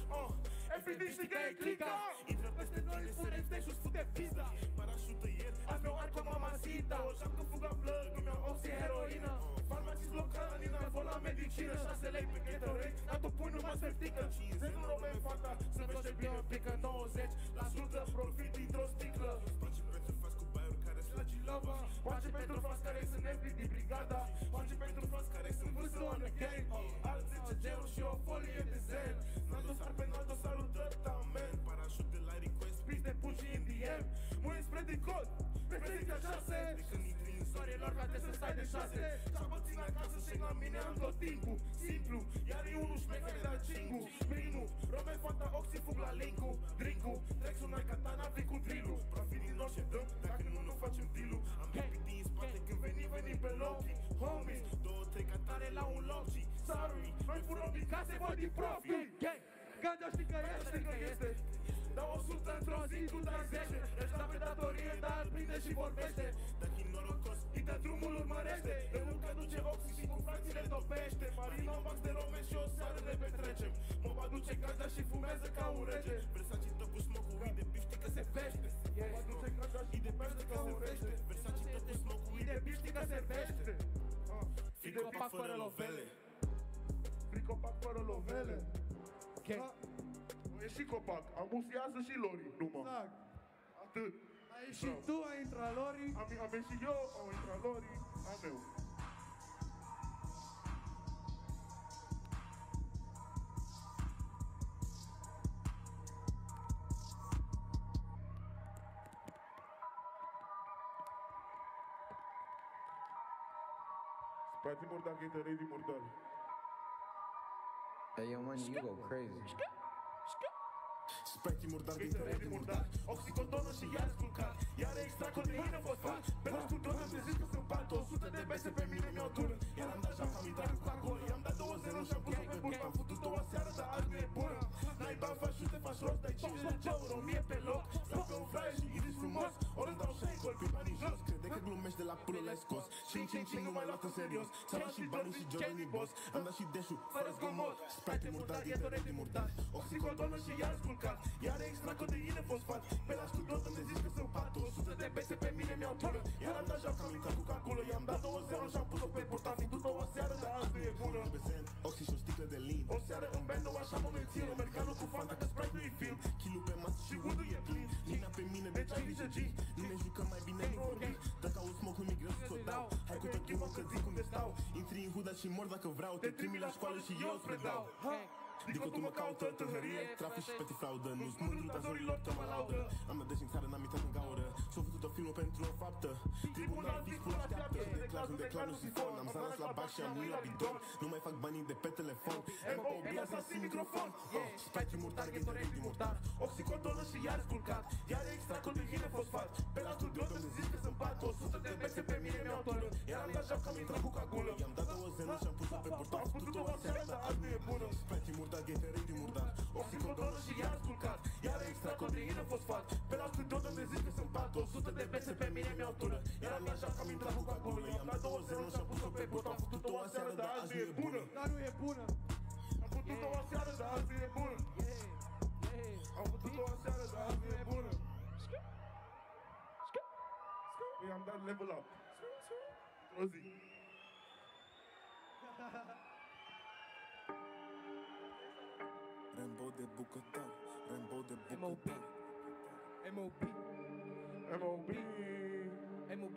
FD știi că e clica. Intră peste noi, fure stage și-ți fute pizda. Parașută ieri, azi mi-o arco mamacita. O șapcă fugă plăg, nu mi-au oxi heroină. Farmacist local, inarvă la medicină. 6 lei pe Gatorade, dar tu pui numai seftică. 50 nu rome fata, să vezi ce bine pică. 90% profit dintr-o sticlă. Face pentru fați cu baiuri care sunt la Gilava. Face pentru fați care sunt FD brigada. Face pentru fați care sunt vârsă on the game. Alt 10 geruri și o folie de zen. N-am dosar penal, dosarul tratament. Parașut de la request, pis de puși în DM. Mâini spre din cod, reprezintă 6. De când intri în sorilor, frate să stai de 6. Ceapă țin acasă și la mine am tot timpul. Simplu, iar e unul șmecher de-al cingu. Minu, rome, fanta, oxi, fug la link-u. Drink-u, trec sunai katana, vii cu drill-ul. Profit din orice dăm, dacă nu facem deal-ul. Am depit din spate când venim pe Loki. Homies, 2-3 katane la un Loki. Sorry, noi furăm din case, voi din profit.
Ganja știi că este?
Dau 100 într-o zi, tu dai 10. Ești la pe datorie, dar prinde și vorbește. Dacă e norocos, intră drumul urmărește. El nu că duce oxi și cu frații le topește. Marina în pax de rome și o seară le petrecem. Mă aduce ganja și fumează ca un rege. Versace tot cu smoke-ul, de bif, știi că se vește. Mă aduce ganja și de pește ca un rege. Versace tot cu smoke-ul, de bif, știi că se vește. Fricopac fără lovele.
Fricopac fără lovele. E și copac, ambusiază și Lori, numai.
Exact.
Atât.
Ai ieșit tu, ai intrat Lori.
Am ieșit eu, au intrat Lori, am eu. Sprati murdar, que te ready murdar.
Hey, yo, man, you go crazy.
Sprati murdar, que te ready murdar. Oxicotonă și iar sculcat. Iar extra codeină fosfat. Pe la studion am trezit că sunt pat. 100 de bese pe mine mi-o tură. Iar am dat joc, am intrat cu alcool. I-am dat 2-0 și am pus-o pe bun. M-am făcut o seară, dar azi nu e bună. N-ai bani, faci și te faci rost. Dai 50 euro, 1000 pe loc. Stau pe un fraier și iris frumos. Ori îți dau 6 gol pe banii jos. Crede că glumești de la pulă le-ai scos. Ching, ching, ching, nu mai luat în serios. S-a luat și banii și Jordan-i boss. Am dat și deșul, fără zgomot. Sprite murdar, e tore de murdar. Oxicodonă și iar sculcat. Iar extra codeine fosfat. Pe la studio să-mi zici că sunt pat. 100 de bese pe mine mi-au tură. Iar am dat joc, am intrat cu calculă. I-am dat 2-0 și am pus-o pe portar. Fi dus o seară, dar azi nu e bună. Oxy și o sticlă de lean. O seară în band, o așa momentin. Americanul cu fanta, că Sprite nu-i film. Kill-ul pe masă și wood-ul e plin. Lina pe mine, deci ai grijă G. Nu ne jucăm mai bine, nu vorbi. Dă ca un smoke, nu-mi greu să-ți o dau. Hai cu tot timpul că zic unde stau. Intri în huda și mor dacă vreau. Te trimi la școală și eu îți predau. Dico tu mă caută tâlhărie. Trafic și pe fraudă. Nu-ți mândru, dar zorilor că mă laudă. Am dat în țară, n-am intrat în gaură. S-o făcut o filmă pentru o faptă. Tribunal fix până așteaptă. De clar nu sifon. Am zanas la baș și am mâini la bidon. Nu mai fac banii de pe telefon. M.O.B. asasin microfon. Sprite murdar, Gatorade din murdar. Oxicodonă și iar sculcat. Iar extra codeine fosfat. Pe la studio să zici că sunt pat. 100 de bese pe mine mi-au tură. Iar am dat joc, am intrat cu cagulă. I-am dat 2-0 și am pus-o pe portar. Am făcut-o o seară, dar azi nu e bună. Sprite murdar, Gatorade din murdar. Oxicodonă și iar sculcat. Iar extra codeine fosfat. Pe la studio să zici că sunt pat. 100 de bese pe mine mi-au tură. Iar am dat joc, am intrat cu cagulă. I-am dat 2-0 și am pus-o pe portar. Am făcut-o o seară, dar azi nu e bună.
Dar nu e bună.
Am făcut-o o seară, dar azi nu e bună. Am făcut-o o seară, dar azi nu e bună. I-am dat level up. O zi.
Rainbow de bucătar, Rainbow de bucătar.
M.O.B.
M.O.B.
M.O.B.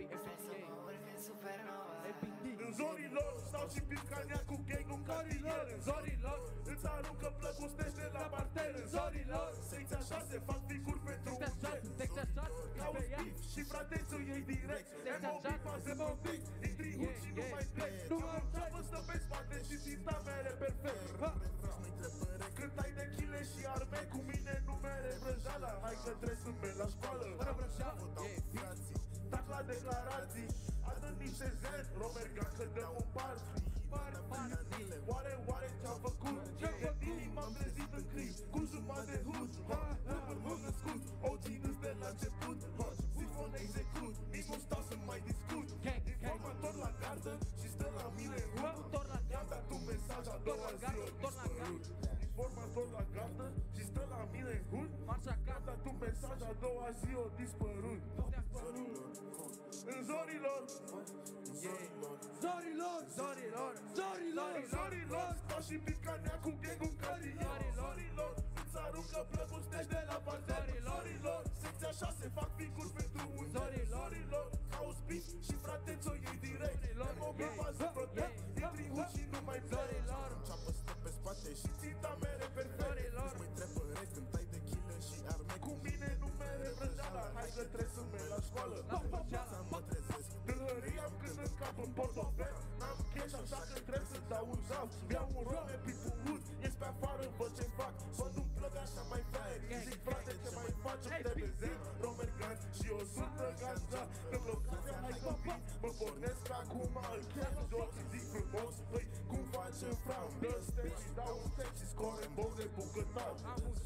În zorilor stau și pic canea cu gang în cartier. În zorilor îți aruncă plăcustește la parter. În zorilor secția 6 fac ficuri pentru un jet. Cauți beef și fratețul ei direct. M.O.B. fază motiv, intri hood și nu mai plec. Nu mă înceapă stă pe spate și ținta mere perfect. Cât ai de chile și arme, cu mine nu mere vrăjeala. Hai că trebuie să merg la școală. Tac la declarații, adă niște zen, Romergan că dăm un party. Oare ce-am făcut? De tine m-am trezit în crim, cu jumătate de hud. Rapper m-am născut, OG nu-s de la început. Sifon execut, nici nu stau să mai discut. Informator la gardă și stă la mine în hud. I-am dat un mesaj a doua zi, o dispărut. Informator la gardă și stă la mine în hud. I-am dat un mesaj a doua zi, o dispărut. În zorilor, zorilor, stau și pic canea cu gang-ul în cartier. Zorilor, îți aruncă plăcustești de la parter. Zorilor, secția 6 fac ficuri pentru un jet. Zorilor, cauți beef și fratețo iei direct. M.O.B. fază protect, intri hood și nu mai plec. Înceapă stă pe spate și ținta mere perfect. Îți mai trepă rec când tai de chile și arme. Cu mine nu mere vrăjeala, hai că trebuie să merg la școală. Mă trezesc, tâlhăria îmi când în cap în portofel. N-am cash așa că trebuie să dau un zaf. Beau un rom, e people wood, ies pe afară, văd ce fac. Văd un plăg așa mai flyer, zic frate ce mai faci, îmi trebuie zen, Romergan și 100 ganja. În locația hai copii, mă pornesc acum, îl chiar joc și zic frumos. Păi, cum facem fram? Dă step și dau un check și scor Rainbow de bucătar.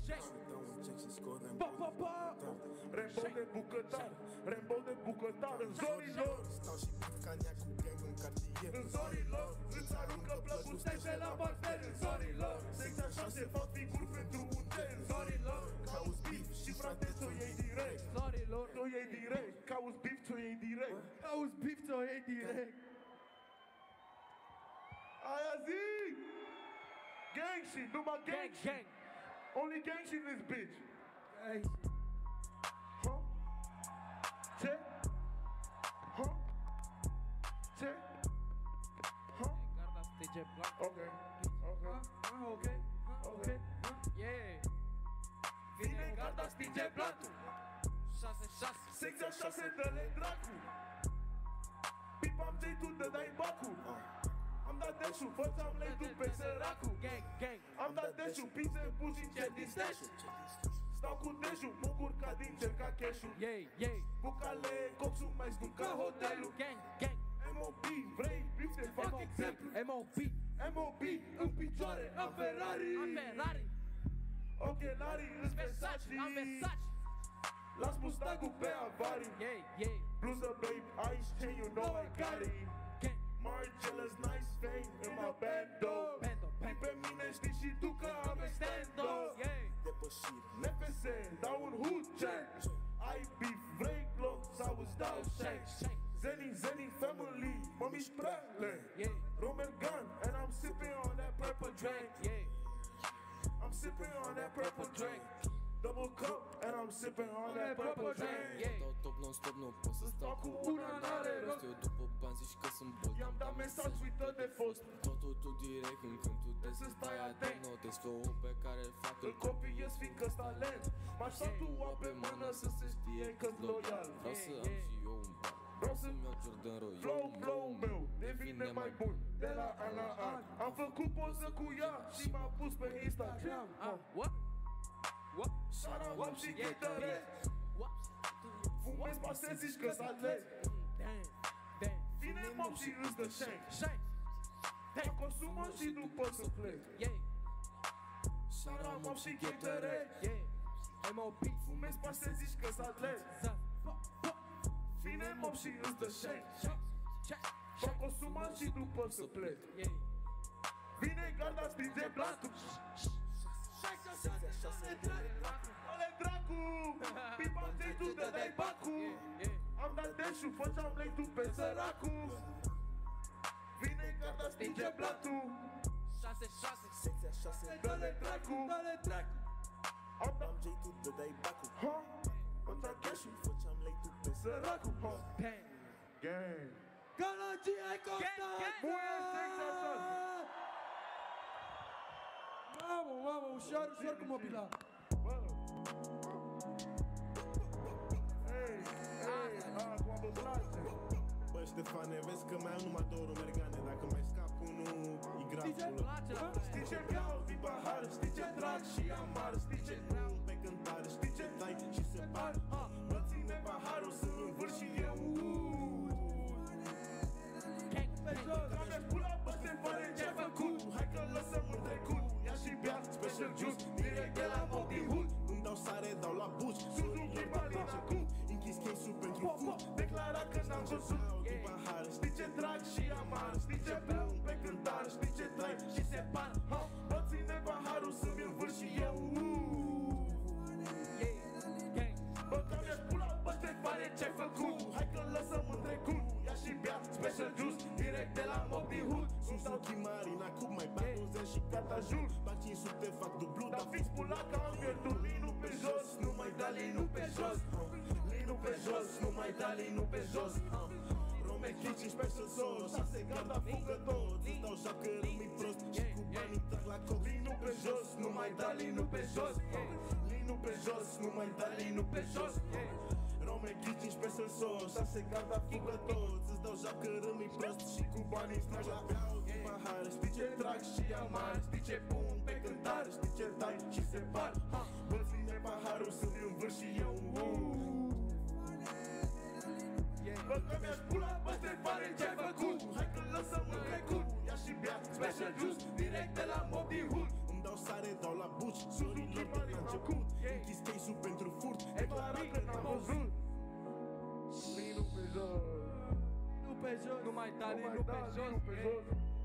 Rainbow de bucătar, Rainbow de bucătar. În zorilor stau și pic canea cu gang în cartier. În zorilor îți aruncă plăcustește la parter. În zorilor secția 6 fac figuri pentru un jet. În zorilor cauți beef și frate ți-o iei direct.
Zorilor,
ți-o iei direct, cauți beef, ți-o iei direct.
Auzi, beef, ți-o iei direct.
Aia zic! Gang shit, numai gang shit. Only gang shit in this bitch.
Hey.
Huh? Ce? Huh? Ce? Huh?
Garda STG Black.
Okay.
Yeah.
Vine garda stinge blatul.
6-6.
Secția 6 dă-le dracu. Pipam de tu dă dai bacul. Am dat deșul, fățam letul pe săracul.
Gang.
Am dat deșul, pizze în buzi, cer din steșul. Stau cu deșul, mă curca din cer ca cash-ul.
Yeah.
Bucale, coxul mai scump ca hotelul.
Gang.
M.O.B. vrei, bif te fac exemplu. M.O.B. în picioare, am Ferrari. Ochelarii îți Versace. Las mustangul pe avari.
Yeah.
Bluză, babe, ice chain, you know I got it.
Marcellus, nice fame in my bando. Pe mine știi și tu că am extendo. Depășiri, NFS, dau un hood check. Ai beef, vrei glock sau îți dau shake. Zeni, family, mă mișc prea lent. Roman gun, and I'm sipping on that purple drink. I'm sipping on that purple drink. Double cup, and I'm sipping on that purple drink.
Dau top non-stop, nu pot să stau
cu una, n-are rost.
Eu după bani zici că sunt bol.
I-am dat mesaj, uită de fost.
Totul direct când tu te să stai atent. Notez flow-ul pe care îl fac.
Îl copiez fiindcă-s talent. M-aș tatua pe mână să se știe că-s loial.
Vreau să am și eu un ban. Vreau să-mi iau Jordan Royal.
Flow-ul meu devine mai bun de la an la an. Am făcut poză cu ea și m-a pus pe Instagram. Shout-out și ghetăre. Fumez pase, zici că-s atlet. Vine mop și îți dă shank. Mă consumă și după să plec. Shout-out mop și ghetăre. Fumez pase, zici că-s atlet. Vine mop și îți dă shank. Mă consumă și după să plec. Vine garda, stinge blatul. Ale dracu, pipa tu dădeai bacu. Am dat deșul, făceam lei tu pe săracu. Vine garda, stinge blatul. 6-6, dă-le dracu. Am dat J, tu dădeai bacu. Am dat deșul, făceam lei tu pe săracu. Gang.
Galagie ai constat! Mamă, ușor cu mobila.
Acum vă place.
Bă, Ștefane, vezi că mai am numai 2 rumergane. Dacă mai scap unul, e graful.
Știi ce vreau din pahar, știi ce trag și amar, știi ce vreau
Pe cântare, știi ce dai și se par.
Mă ține paharul să învârș și eu. Am pula pe Ștefane, ce-ai făcut? Hai că lăsăm în trecut. Ia și bea special juice, direct de la Bobby Hood.
Îmi dau sare, dau la buci.
Suzuki Bali acum.
Închis case-ul pentru food.
Declara că n-am văzut.
Din pahar,
Știi ce trag și amar, știi ce beau pe cântar, știi ce trai și se par. Mă ține paharul să-mi învârș și eu. Bă, că mi-aș pula pe Ștefane, ce-ai făcut? Hai că lăsăm în trecut. Ia și bea special juice, direct de la Bobby Hood.
Suzuki Marina, cum mai bag 20 și gata jur. Bag 500, fac dublu,
Dar fix pula că am pierdut linul pe jos. Nu mai da linul pe jos. Linul pe jos, nu mai da linul pe jos.
Rome Kici, special sauce. 6 garda, fugă toți. Îți dau joacă, rămâi prost. Și cu banii trag la cox.
Linul pe jos, nu mai da linul pe jos. Linul pe jos, nu mai da linul pe jos.
Rome Kici, special sauce. 6 garda, fugă toți. Îți dau joacă, rămâi prost. Și cu banii trag la beau din pahar.
Știi ce trag și amar, știi ce pun pe cântar, știi ce dai și se par. Bă, ține paharul să-mi învârș și eu. Bă, că mi-aș pula pe Ștefane, ce-ai făcut? Hai că lăsăm în trecut. Ia și bea special juice, direct de la Bobby Hood.
Îmi dau sare, dau la buci. Sorilor de la început. Închis case-ul pentru furt.
Declara că n-am văzut. Linul pe jos.
Nu pe jos.
Nu mai da
Nu mai
linul
da
pe jos.
linul pe jos.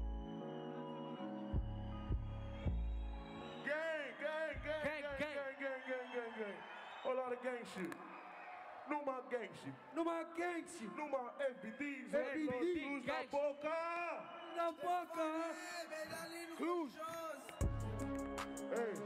Gang. A lot of gang shit. Numai gang shit.
Numai gang shit.
Numai FBDs,
FBD,
Cluj,
gang
Napoca.
La boca.
Cluj. Hey.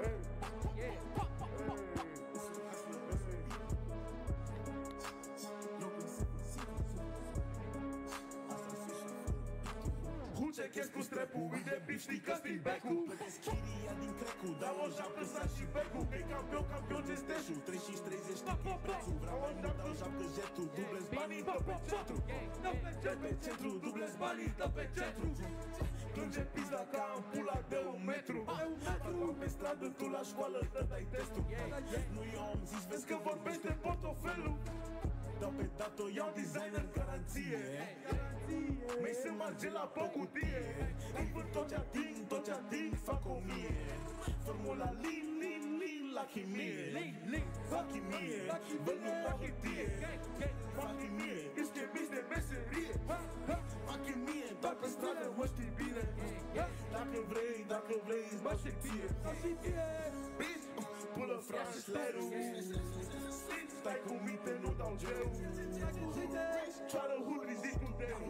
Chechez cu strepul, îi de bitch, știi că stii becul.
Plătesc chiria din crecul. Dau o japcă, sar și becul.
E campion ce steșul.
35-30 știi că-i prețul. Vreau mai mult, dau japcă jetul. Dublez banii, dă pe centru.
Dă pe centru, dublez banii, dă pe centru. Plânge pizda ca am pula de 1 metru. Acum pe stradă, tu la școală, dă-dai testul.
Nu eu am zis,
Vezi că vorbește portofelul.
dau pe dator, iau designer garanție.
Mi se marge la pe cutie. Îmi vând tot ce ating, fac 1000. Formula lean,
lucky mie Fucky mie, văd numai hârtie Fucky mie, îți chemiți de meserie Fucky mie, doar pe stradă mă știi bine Dacă vrei, îți bagi și ție Bitch, pulă frate, slerul Stai cu minte, nu dau greu Cioară hul, ridic un delu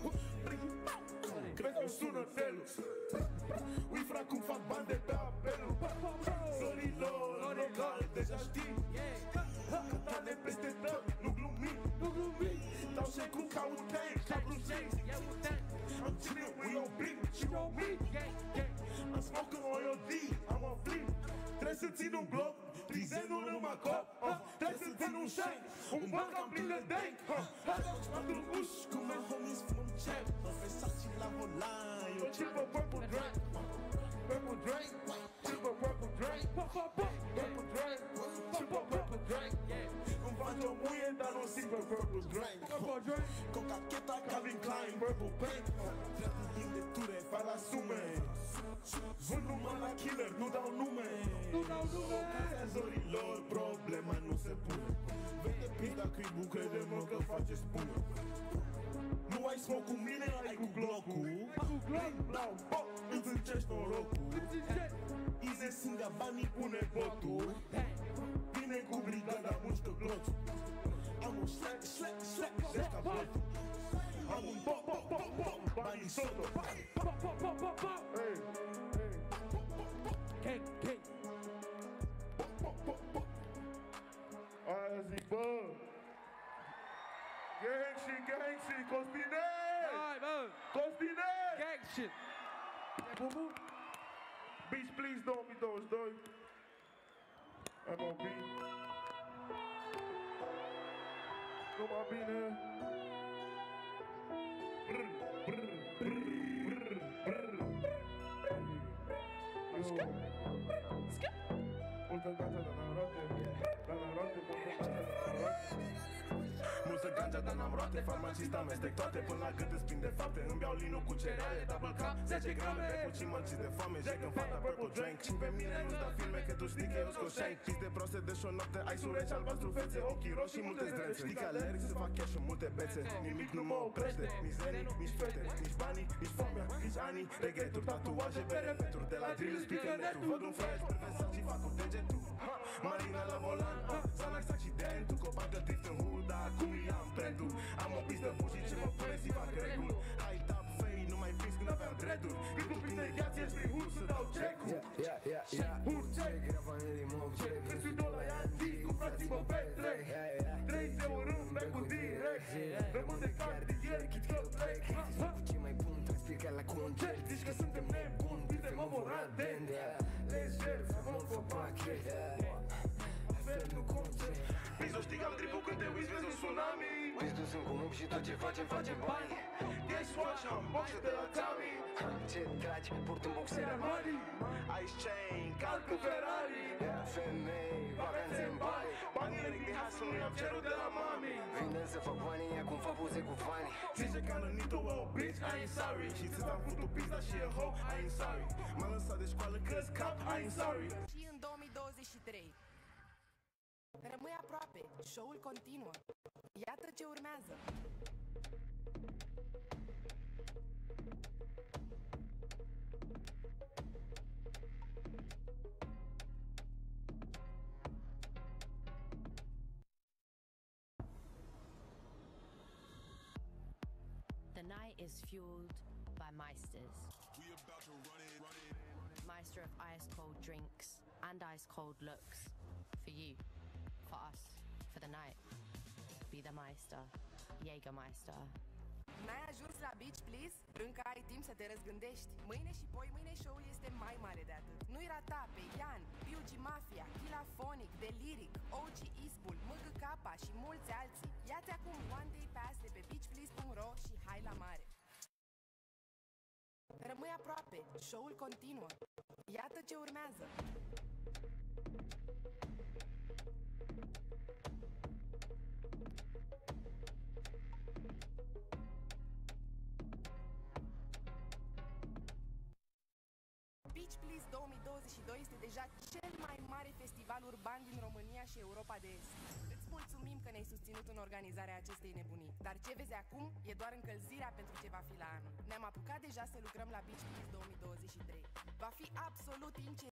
Cred că sună telul Ui fra cum fac bani de pe apelul Zorilor, local, deja știi Cătane peste tot, nu glumi Dau shake-ul ca un tank, ca Bruce James Am ținut with your big și your meat I'm smoking on your D, I'm on fleek Trebuie să țin un glob, dizenul nu mă cop Trebuie să țin un shank, un banc am plin de dank Am trucuș cu my homies from Czech Versace la volan, eu chipă purple drink Purple drink, chipă purple drink Purple drink, chipă purple drink Îmi fac o muie, dar nu simt pe purple drink Coca Cheta, Calvin Klein, purple paint Dreptul din de ture, fac la sume Vând numai la killer, nu dau nume Casa zorilor, problema nu se pune Vede pizda cribu, crede-mă că face spune Nu ai smoke cu mine, ai cu Glock-ul Blau, pop, îți încești norocul Ize sânga, banii pune botul Vine cu brigada, mușcă gloțul Am un slack, deci ca botul Am un pop, banii soto
Aia zic, bă! Gangshi, Costine!
Hai, bă!
Costine!
Gang shit!
Beach Please 2022 MOB Numai bine Multă gata de narote
Multă ganja, dar n-am roate Farmacist amestec toate Până la gât îți prinde fapte Îmi beau linul cu cereale Double cup, 10 grame Pe și mărciți de foame Jack în fata purple drink Și pe mine nu-ți da filme Că tu știi că eu scot shank Pis de proste de și-o noapte Ai sureci, albastru, fețe Ochii roșii, multe zdrențe Știi că alerg să fac cash și multe bețe Nimic nu mă oprește Nici zenii, nici fete Nici banii, nici foamea, nici anii Regreturi, tatuaje, bere peturi De la drill spică netul Văd un fraier spre vesel și fac cu degetul Marina la volan Xanax accidentul Copac de drift în hood Dar acum i-am trendul Am o pistă bușii ce mă pune și fac regul High top fade, nu mai prins când aveam dreaduri Gâtul plin de gheață, ești prin hood să dau check-ul Hood check Prețul $2 anti Cu frații mă petrec 3 euro în back-ul direct Rămân de cartier, chit că plec
Ce mai bun, transpir la concert
Zici că suntem nebuni, uite mă vor atent Lejer, mă fă pachet Fel nu concert
Pizo știi că am dripul când te uiți, vezi un tsunami
Uiți sunt cu muc și tot ce facem bani
Guess what, am boxe de la Tommy
Ce tragi, port un boxer
Armani,
Ice chain,
calc cu Ferrari
Femei, vacanțe în Bali
banii ric de hasă, nu i-am cerut de la mami
Vine să fac banii, acum fac buze cu fani
Zice că am nit-o, well, bitch, I ain't sorry Și ți am făcut pizda și e ho, I ain't sorry M-am lăsat de școală că-s cap, I ain't sorry
Și în 2023. Rămâi aproape, show-ul continuă. Iată ce urmează.
The night is fueled by Meisters. Meister of ice cold drinks and ice cold looks. For you, for us, for the night. Be the Meister. Jägermeister.
N-ai ajuns la Beach Please? Încă ai timp să te răzgândești. Mâine și poimâine show-ul este mai mare de atât. Nu-i rata pe Ian, PUG Mafia, Kilafonic, Deliric, OG Isbull, MGK și mulți alții. Ia-ți acum One Day Pass de pe beachplease.ro și hai la mare. Rămâi aproape, show-ul continuă. Iată ce urmează. Beach Please 2022 este deja cel mai mare festival urban din România și Europa de Est. Îți mulțumim că ne-ai susținut în organizarea acestei nebunii, dar ce vezi acum e doar încălzirea pentru ce va fi la anul. Ne-am apucat deja să lucrăm la Beach Please 2023. Va fi absolut incredibil.